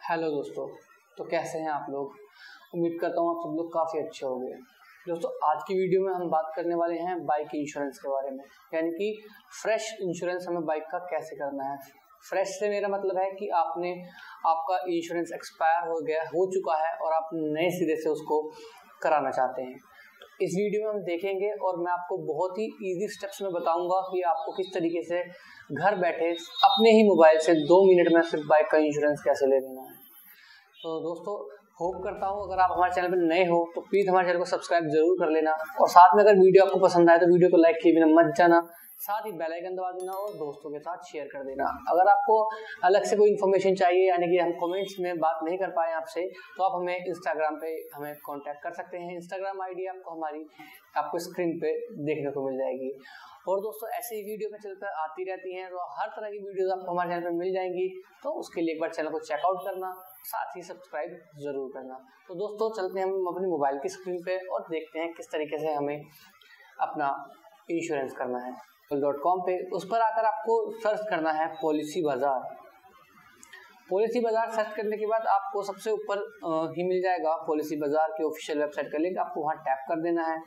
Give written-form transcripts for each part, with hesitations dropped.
Hello दोस्तों, तो कैसे हैं आप लोग। उम्मीद करता हूँ आप सब लोग काफ़ी अच्छे होंगे। दोस्तों, आज की वीडियो में हम बात करने वाले हैं बाइक इंश्योरेंस के बारे में, यानी कि फ्रेश इंश्योरेंस हमें बाइक का कैसे करना है। फ्रेश से मेरा मतलब है कि आपका इंश्योरेंस एक्सपायर हो चुका है और आप नए सिरे से उसको कराना चाहते हैं। इस वीडियो में हम देखेंगे और मैं आपको बहुत ही इजी स्टेप्स में बताऊंगा कि आपको किस तरीके से घर बैठे अपने ही मोबाइल से 2 मिनट में सिर्फ बाइक का इंश्योरेंस कैसे ले लेना है। तो दोस्तों, होप करता हूँ अगर आप हमारे चैनल पर नए हो तो प्लीज़ हमारे चैनल को सब्सक्राइब जरूर कर लेना, और साथ में अगर वीडियो आपको पसंद आए तो वीडियो को लाइक किए बिना मत जाना, साथ ही बेल आइकन दबा देना और दोस्तों के साथ शेयर कर देना। अगर आपको अलग से कोई इन्फॉर्मेशन चाहिए, यानी कि हम कमेंट्स में बात नहीं कर पाए आपसे, तो आप हमें इंस्टाग्राम पे हमें कांटेक्ट कर सकते हैं। इंस्टाग्राम आईडी आपको स्क्रीन पे देखने को मिल जाएगी। और दोस्तों, ऐसे ही वीडियो में चलकर आती रहती हैं, तो हर तरह की वीडियोस आपको हमारे चैनल पर मिल जाएंगी। तो उसके लिए एक बार चैनल को चेकआउट करना, साथ ही सब्सक्राइब जरूर करना। तो दोस्तों, चलते हैं हम अपनी मोबाइल की स्क्रीन पे और देखते हैं किस तरीके से हमें अपना इंश्योरेंस करना है। .com पे उस पर आकर आपको सर्च करना है पॉलिसी बाजार। पॉलिसी बाजार सर्च करने के बाद आपको सबसे ऊपर ही मिल जाएगा पॉलिसी बाजार की ऑफिशियल वेबसाइट का लिंक। आपको वहां टैप कर देना है।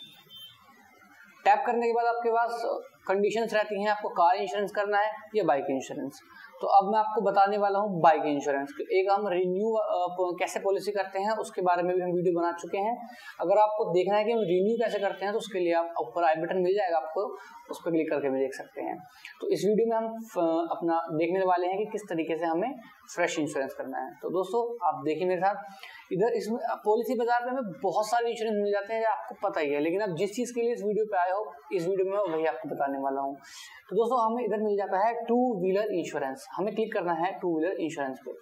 टैप करने के बाद आपके पास कंडीशंस रहती हैं, आपको कार इंश्योरेंस करना है या बाइक इंश्योरेंस। तो अब मैं आपको बताने वाला हूँ बाइक इंश्योरेंस। एक हम रिन्यू कैसे पॉलिसी करते हैं उसके बारे में भी हम वीडियो बना चुके हैं। अगर आपको देखना है कि हम रिन्यू कैसे करते हैं तो उसके लिए आप ऊपर आई बटन मिल जाएगा, आपको उस पर क्लिक करके भी देख सकते हैं। तो इस वीडियो में हम अपना देखने वाले हैं कि किस तरीके से हमें फ्रेश इंश्योरेंस करना है। तो दोस्तों, आप देखिए मेरे साथ। इधर इसमें पॉलिसी बाजार में हमें बहुत सारे इंश्योरेंस मिल जाते हैं, आपको पता ही है, लेकिन आप जिस चीज़ के लिए इस वीडियो पे आए हो, इस वीडियो में वही आपको बताने वाला हूँ। तो दोस्तों, हमें इधर मिल जाता है 2 व्हीलर इंश्योरेंस। हमें क्लिक करना है 2 व्हीलर इंश्योरेंस पे।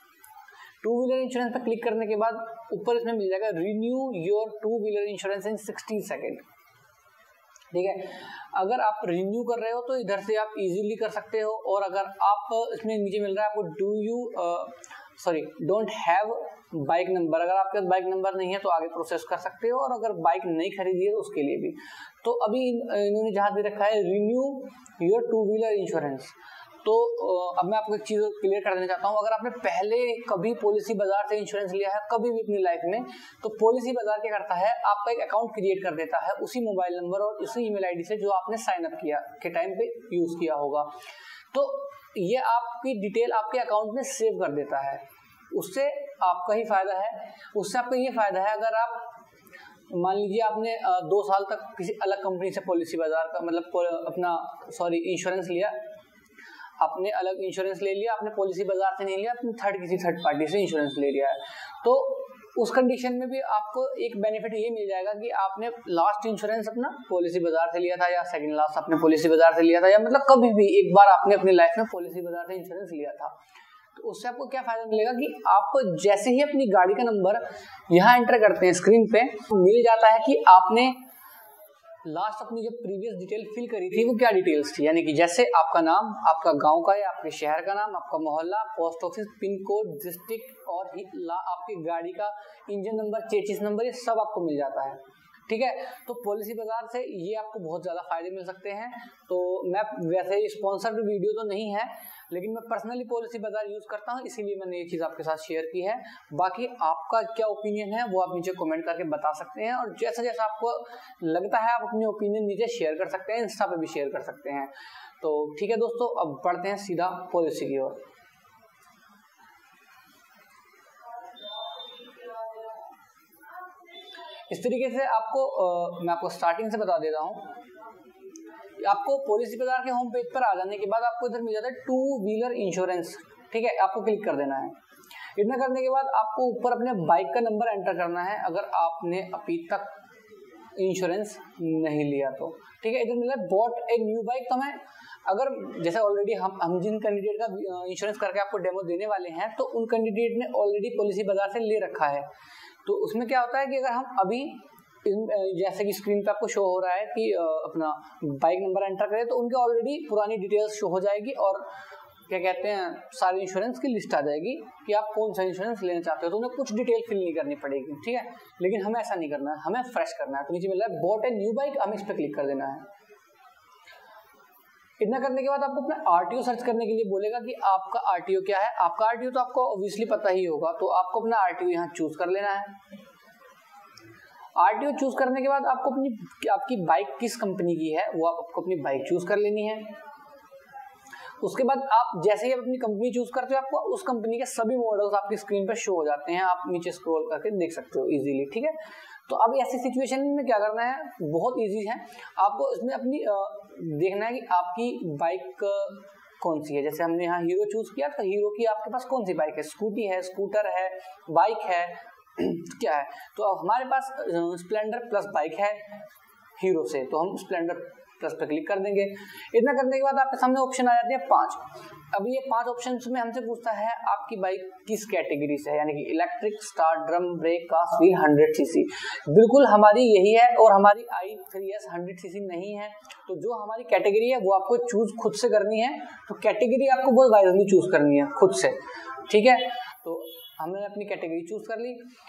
2 व्हीलर इंश्योरेंस पर क्लिक करने के बाद ऊपर इसमें मिल जाएगा renew your 2 wheeler insurance in 60 second. ठीक है, अगर आप रिन्यू कर रहे हो तो इधर से आप इजीली कर सकते हो, और अगर आप इसमें नीचे मिल रहा है आपको डोंट हैव बाइक नंबर, अगर आपके पास बाइक नंबर नहीं है तो आगे प्रोसेस कर सकते हो, और अगर बाइक नहीं खरीदी है तो उसके लिए भी। तो अभी इन्होंने जहाँ दे रखा है रिन्यू योर 2 व्हीलर इंश्योरेंस, तो अब मैं आपको एक चीज़ क्लियर कर देना चाहता हूँ। अगर आपने पहले कभी पॉलिसी बाजार से इंश्योरेंस लिया है कभी भी अपनी लाइफ में, तो पॉलिसी बाजार क्या करता है, आपका एक अकाउंट क्रिएट कर देता है उसी मोबाइल नंबर और उसी ईमेल आईडी से जो आपने साइन अप किया के टाइम पे यूज किया होगा। तो ये आपकी डिटेल आपके अकाउंट में सेव कर देता है। उससे आपका ही फायदा है। उससे आपका ये फायदा है, अगर आप मान लीजिए आपने 2 साल तक किसी अलग कंपनी से पॉलिसी बाजार का इंश्योरेंस लिया, आपने अलग इंश्योरेंस ले लिया, आपने पॉलिसी बाजार से नहीं लिया, आपने किसी थर्ड पार्टी से इंश्योरेंस ले लिया है, तो उस कंडीशन में भी आपको एक बेनिफिट ये मिल जाएगा कि आपने लास्ट इंश्योरेंस अपना पॉलिसी बाजार से लिया था, या सेकंड लास्ट आपने पॉलिसी बाजार से लिया था, या मतलब कभी भी एक बार आपने अपनी लाइफ में पॉलिसी बाजार से इंश्योरेंस लिया था। तो उससे आपको क्या फायदा मिलेगा कि आपको जैसे ही अपनी गाड़ी का नंबर यहाँ एंटर करते हैं स्क्रीन पे, मिल जाता है कि आपने लास्ट अपनी जो प्रीवियस डिटेल फिल करी थी वो क्या डिटेल्स थी, यानी कि जैसे आपका नाम, आपका गांव का या आपके शहर का नाम, आपका मोहल्ला, post office, pin code, district और आपकी गाड़ी का इंजन नंबर, चेसिस नंबर, ये सब आपको मिल जाता है। ठीक है, तो पॉलिसी बाजार से ये आपको बहुत ज़्यादा फायदे मिल सकते हैं। तो मैं वैसे स्पॉन्सर्ड वीडियो तो नहीं है, लेकिन मैं पर्सनली पॉलिसी बाजार यूज़ करता हूँ, इसीलिए मैंने ये चीज़ आपके साथ शेयर की है। बाकी आपका क्या ओपिनियन है वो आप नीचे कमेंट करके बता सकते हैं, और जैसा जैसा आपको लगता है आप अपनी ओपिनियन नीचे शेयर कर सकते हैं, इंस्टा पे भी शेयर कर सकते हैं। तो ठीक है दोस्तों, अब बढ़ते हैं सीधा पॉलिसी की ओर। इस तरीके से मैं आपको स्टार्टिंग से बता देता हूँ। आपको पॉलिसी बाजार के होम पेज पर आ जाने के बाद आपको इधर मिल जाता है 2 व्हीलर इंश्योरेंस। ठीक है, आपको क्लिक कर देना है। इतना करने के बाद आपको ऊपर अपने बाइक का नंबर एंटर करना है, अगर आपने अभी तक इंश्योरेंस नहीं लिया तो। ठीक है, इधर मिला बॉट ए न्यू बाइक। तो हमें अगर जैसे ऑलरेडी हम जिन कैंडिडेट का इंश्योरेंस करके आपको डेमो देने वाले हैं, तो उन कैंडिडेट ने ऑलरेडी पॉलिसी बाजार से ले रखा है। तो उसमें क्या होता है कि अगर हम अभी जैसे कि स्क्रीन पे आपको शो हो रहा है कि अपना बाइक नंबर एंटर करें, तो उनके ऑलरेडी पुरानी डिटेल्स शो हो जाएगी, और क्या कहते हैं, सारे इंश्योरेंस की लिस्ट आ जाएगी कि आप कौन सा इंश्योरेंस लेना चाहते हो। तो उन्हें कुछ डिटेल फिल नहीं करनी पड़ेगी। ठीक है, लेकिन हमें ऐसा नहीं करना है, हमें फ्रेश करना है। तो नीचे मिल रहा है बॉट ए न्यू बाइक, हमें इस पर क्लिक कर देना है। इतना करने के बाद आपको अपना आरटीओ सर्च करने के लिए बोलेगा कि आपका आरटीओ क्या है। आपका आरटीओ तो आपको ऑब्वियसली पता ही होगा, तो आपको अपना आरटीओ यहाँ चूज कर लेना है। आरटीओ चूज करने के बाद आपको आपकी बाइक किस कंपनी की है वो आपको अपनी बाइक चूज कर लेनी है। उसके बाद आप जैसे ही अपनी कंपनी चूज करते हो आपको उस कंपनी के सभी मॉडल्स आपकी स्क्रीन पर शो हो जाते हैं, आप नीचे स्क्रॉल करके देख सकते हो इजीली, ठीक है। तो अब ऐसी सिचुएशन में क्या करना है, बहुत इजी है। आपको इसमें अपनी देखना है कि आपकी बाइक कौन सी है। जैसे हमने यहाँ हीरो चूज किया, तो हीरो की आपके पास कौन सी बाइक है, स्कूटी है, स्कूटर है, बाइक है, क्या है। तो अब हमारे पास स्प्लेंडर प्लस बाइक है हीरो से, तो हम स्प्लेंडर प्लस पे क्लिक कर देंगे। इतना करने के बाद आपके सामने ऑप्शन आ जाते हैं 5। अब ये 5 ऑप्शन में हमसे पूछता है आपकी बाइक किस कैटेगरी से है, यानी कि electric, start, drum brake, cast wheel, 100 CC. बिल्कुल हमारी यही है और हमारी i3s 100 सीसी नहीं है। तो जो हमारी कैटेगरी है वो आपको चूज खुद से करनी है। तो कैटेगरी आपको बहुत वाइजली चूज करनी है खुद से, ठीक है। तो हमने अपनी कैटेगरी चूज कर ली।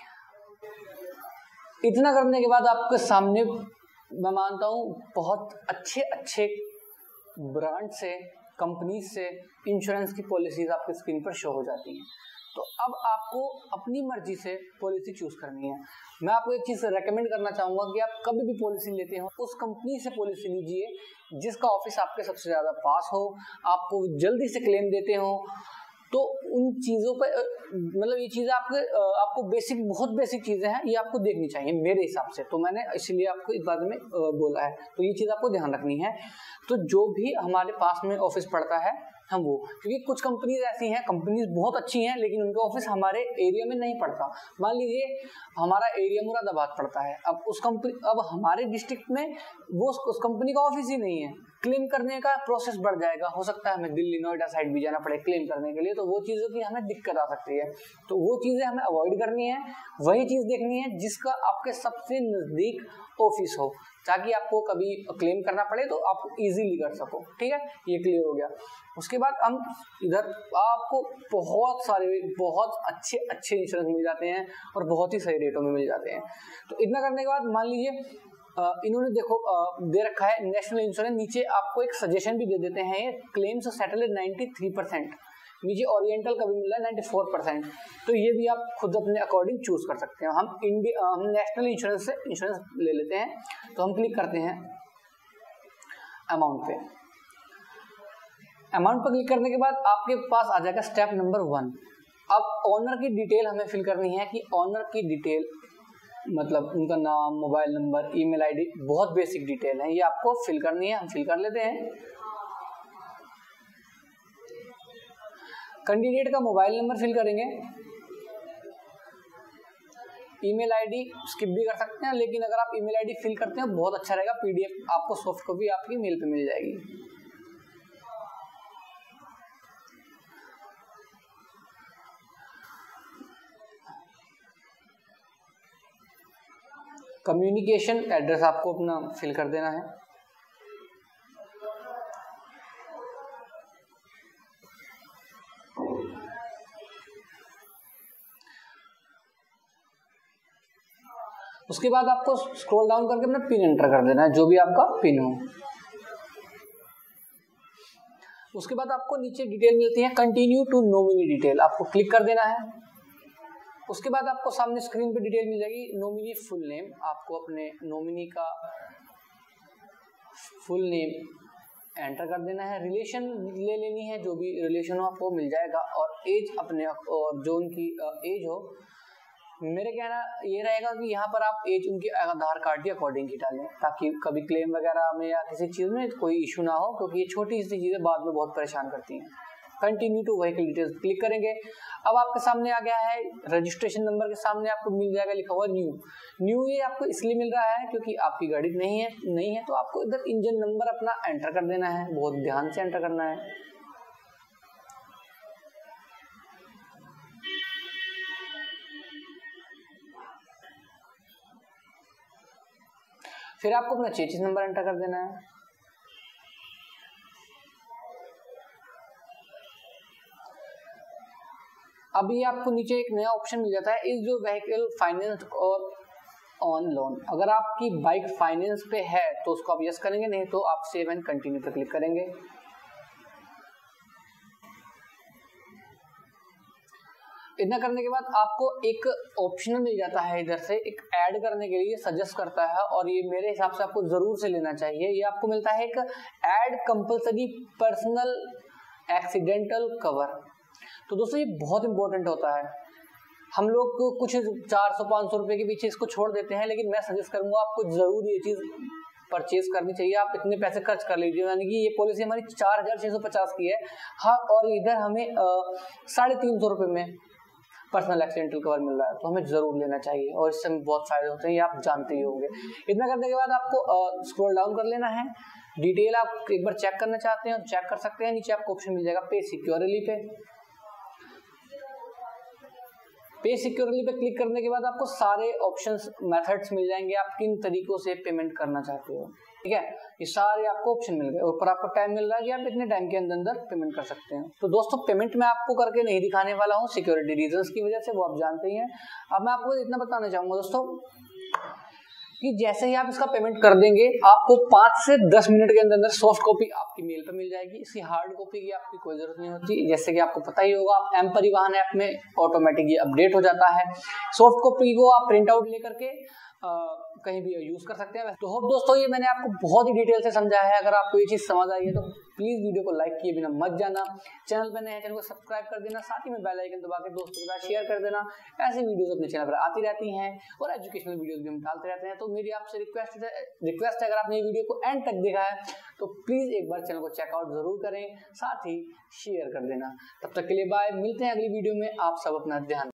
इतना करने के बाद आपके सामने मैं मानता हूँ बहुत अच्छे ब्रांड से, कंपनी से इंश्योरेंस की पॉलिसीज आपके स्क्रीन पर शो हो जाती हैं। तो अब आपको अपनी मर्जी से पॉलिसी चूज करनी है। मैं आपको एक चीज रेकमेंड करना चाहूंगा कि आप कभी भी पॉलिसी लेते हो उस कंपनी से पॉलिसी लीजिए जिसका ऑफिस आपके सबसे ज्यादा पास हो, आपको जल्दी से क्लेम देते हो। तो उन चीज़ों पे मतलब ये चीज़ें आपको बहुत बेसिक चीज़ें हैं, ये आपको देखनी चाहिए मेरे हिसाब से। तो मैंने इसीलिए आपको इस बारे में बोला है। तो ये चीज़ आपको ध्यान रखनी है। तो जो भी हमारे पास में ऑफिस पड़ता है हम वो, क्योंकि कुछ कंपनीज ऐसी हैं, कंपनीज बहुत अच्छी हैं लेकिन उनका ऑफिस हमारे एरिया में नहीं पड़ता। मान लीजिए हमारा एरिया मुरादाबाद पड़ता है, अब हमारे डिस्ट्रिक्ट में वो उस कंपनी का ऑफिस ही नहीं है, क्लेम करने का प्रोसेस बढ़ जाएगा। हो सकता है हमें दिल्ली, नोएडा साइड भी जाना पड़े क्लेम करने के लिए, तो वो चीज़ों की हमें दिक्कत आ सकती है। तो वो चीज़ें हमें अवॉइड करनी है, वही चीज़ देखनी है जिसका आपके सबसे नज़दीक ऑफिस हो, ताकि आपको कभी क्लेम करना पड़े तो आप इजीली कर सको, ठीक है। ये क्लियर हो गया। उसके बाद हम इधर आपको बहुत अच्छे इंश्योरेंस मिल जाते हैं और बहुत ही सही रेटों में मिल जाते हैं। तो इतना करने के बाद मान लीजिए इन्होंने देखो दे रखा है नेशनल इंश्योरेंस, नीचे आपको एक सजेशन भी दे देते हैं, क्लेम्स सेटल 93%, नीचे ओरिएंटल का भी मिल रहा है 94%। तो ये भी आप खुद अपने अकॉर्डिंग चूज कर सकते हैं। हम नेशनल इंश्योरेंस से इंश्योरेंस ले लेते हैं, तो हम क्लिक करते हैं अमाउंट पे। अमाउंट पर क्लिक करने के बाद आपके पास आ जाएगा स्टेप नंबर 1। अब ऑनर की डिटेल हमें फिल करनी है, कि ऑनर की डिटेल मतलब उनका नाम, मोबाइल नंबर, ईमेल आईडी, बहुत बेसिक डिटेल है, ये आपको फिल करनी है। हम फिल कर लेते हैं। कैंडिडेट का मोबाइल नंबर फिल करेंगे, ईमेल आईडी स्किप भी कर सकते हैं, लेकिन अगर आप ईमेल आईडी फिल करते हैं बहुत अच्छा रहेगा, पीडीएफ आपको सॉफ्ट कॉपी आपकी मेल पे मिल जाएगी। कम्युनिकेशन एड्रेस आपको अपना फिल कर देना है। उसके बाद आपको स्क्रॉल डाउन करके अपना पिन एंटर कर देना है, जो भी आपका पिन हो। उसके बाद आपको नीचे डिटेल मिलती है, कंटिन्यू टू नॉमिनी डिटेल, आपको क्लिक कर देना है। उसके बाद आपको सामने स्क्रीन पे डिटेल मिल जाएगी, नॉमिनी फुल नेम, आपको अपने नॉमिनी का फुल नेम एंटर कर देना है। रिलेशन ले लेनी है, जो भी रिलेशन हो आपको मिल जाएगा, और एज अपने और जो उनकी एज हो। मेरे कहना ये रहेगा कि यहाँ पर आप एज उनके आधार कार्ड के अकॉर्डिंग ही डालें, ताकि कभी क्लेम वगैरह में या किसी चीज़ में कोई इशू ना हो, क्योंकि ये छोटी सी चीज़ें बाद में बहुत परेशान करती हैं। Continue to vehicle details click करेंगे। अब आपके सामने आ गया है रजिस्ट्रेशन नंबर के सामने आपको मिल जाएगा लिखा हुआ न्यू। ये आपको इसलिए मिल रहा है क्योंकि आपकी गाड़ी नहीं है, तो आपको इधर इंजन नंबर अपना एंटर कर देना है, बहुत ध्यान से एंटर करना है। फिर आपको अपना चेसिस नंबर एंटर कर देना है। अभी आपको नीचे एक नया ऑप्शन मिल जाता है, इज जो व्हीकल फाइनेंस और ऑन लोन। अगर आपकी बाइक फाइनेंस पे है तो उसको आप यस करेंगे, नहीं तो आप सेव एंड कंटिन्यू पे क्लिक करेंगे। इतना करने के बाद आपको एक ऑप्शन मिल जाता है इधर से, एक ऐड करने के लिए सजेस्ट करता है, और ये मेरे हिसाब से आपको जरूर से लेना चाहिए। ये आपको मिलता है एक add compulsory personal accidental cover. तो दोस्तों ये बहुत इंपॉर्टेंट होता है। हम लोग कुछ 400-500 रुपए के पीछे इसको छोड़ देते हैं, लेकिन मैं सजेस्ट करूंगा आपको जरूर ये चीज परचेज करनी चाहिए। आप इतने पैसे खर्च कर लीजिए, यानी कि ये पॉलिसी हमारी 4650 की है। हाँ, और इधर हमें 350 रुपए में पर्सनल एक्सीडेंटल कवर मिल रहा है, तो हमें जरूर लेना चाहिए, और इससे हमें बहुत फायदे होते हैं, ये आप जानते ही होंगे। इतना करने के बाद आपको स्क्रॉल डाउन कर लेना है। डिटेल आप एक बार चेक करना चाहते हैं चेक कर सकते हैं। नीचे आपको ऑप्शन मिल जाएगा पे सिक्योरली पे सिक्योरली पे क्लिक करने के बाद आपको सारे ऑप्शंस मेथड्स मिल जाएंगे, आप किन तरीकों से पेमेंट करना चाहते हो। ठीक है, ये सारे आपको ऑप्शन मिल गए। ऊपर आपको टाइम मिल रहा है कि आप इतने टाइम के अंदर पेमेंट कर सकते हैं। तो दोस्तों पेमेंट मैं आपको करके नहीं दिखाने वाला हूँ सिक्योरिटी रीजंस की वजह से, वो आप जानते ही हैं। अब मैं आपको इतना बताना चाहूंगा दोस्तों कि जैसे ही आप इसका पेमेंट कर देंगे, आपको 5 से 10 मिनट के अंदर सॉफ्ट कॉपी आपकी मेल पर मिल जाएगी। इसकी हार्ड कॉपी की आपकी कोई जरूरत नहीं होती। जैसे कि आपको पता ही होगा, आप एम परिवहन ऐप में ऑटोमेटिक ये अपडेट हो जाता है। सॉफ्ट कॉपी को आप प्रिंट आउट लेकर के कहीं भी यूज कर सकते हैं। तो होप दोस्तों ये मैंने आपको बहुत ही डिटेल से समझाया है। अगर आपको ये चीज समझ आई है तो प्लीज वीडियो को लाइक किए बिना मत जाना। चैनल पर नए हैं, चैनल को सब्सक्राइब कर देना, साथ ही में बेल आइकन दबा के दोस्तों के साथ शेयर कर देना। ऐसे वीडियोस अपने चैनल पर आती रहती हैं और एजुकेशनल वीडियोस भी हम डालते रहते हैं। तो मेरी आपसे रिक्वेस्ट है, अगर आपने ये वीडियो को एंड तक देखा है तो प्लीज एक बार चैनल को चेकआउट जरूर करें, साथ ही शेयर कर देना। तब तक के लिए बाय, मिलते हैं अगली वीडियो में। आप सब अपना ध्यान